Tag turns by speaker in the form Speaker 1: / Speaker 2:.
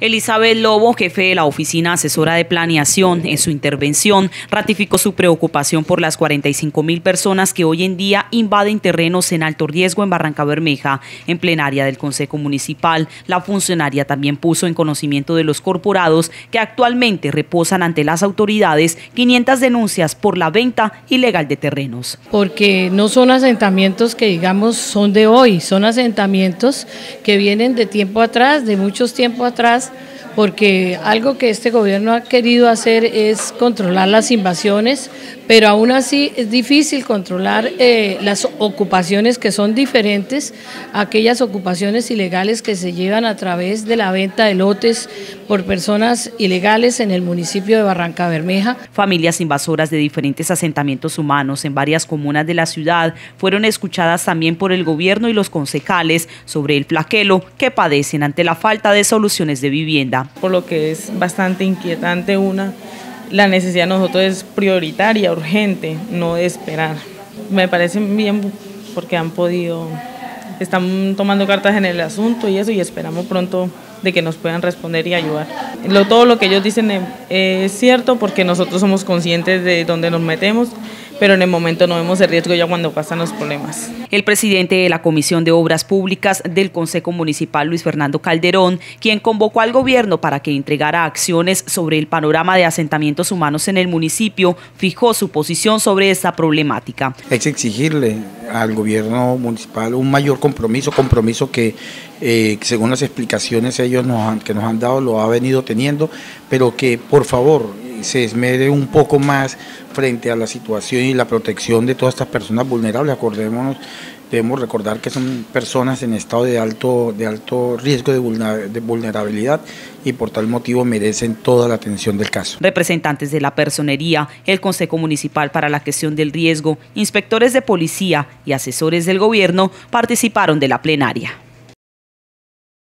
Speaker 1: Elizabeth Lobo, jefe de la Oficina Asesora de Planeación, en su intervención ratificó su preocupación por las 45.000 personas que hoy en día invaden terrenos en alto riesgo en Barrancabermeja. En plenaria del Consejo Municipal, la funcionaria también puso en conocimiento de los corporados que actualmente reposan ante las autoridades 500 denuncias por la venta ilegal de terrenos.
Speaker 2: Porque no son asentamientos que digamos son de hoy, son asentamientos que vienen de tiempo atrás, de muchos tiempo atrás, porque algo que este gobierno ha querido hacer es controlar las invasiones, pero aún así es difícil controlar las ocupaciones que son diferentes a aquellas ocupaciones ilegales que se llevan a través de la venta de lotes por personas ilegales en el municipio de Barrancabermeja.
Speaker 1: Familias invasoras de diferentes asentamientos humanos en varias comunas de la ciudad fueron escuchadas también por el gobierno y los concejales sobre el flagelo que padecen ante la falta de soluciones de vivienda.
Speaker 3: Por lo que es bastante inquietante la necesidad de nosotros es prioritaria, urgente, no de esperar. Me parece bien porque están tomando cartas en el asunto y esperamos pronto de que nos puedan responder y ayudar. Todo lo que ellos dicen es cierto porque nosotros somos conscientes de dónde nos metemos, pero en el momento no vemos el riesgo ya cuando pasan los problemas.
Speaker 1: El presidente de la Comisión de Obras Públicas del Consejo Municipal, Luis Fernando Calderón, quien convocó al gobierno para que entregara acciones sobre el panorama de asentamientos humanos en el municipio, fijó su posición sobre esta problemática.
Speaker 4: Es exigirle al gobierno municipal un mayor compromiso que según las explicaciones ellos que nos han dado lo ha venido teniendo, pero que por favor se esmere un poco más frente a la situación y la protección de todas estas personas vulnerables. Acordémonos, debemos recordar que son personas en estado de alto riesgo de vulnerabilidad y por tal motivo merecen toda la atención del caso.
Speaker 1: Representantes de la Personería, el Consejo Municipal para la Gestión del Riesgo, inspectores de policía y asesores del gobierno participaron de la plenaria.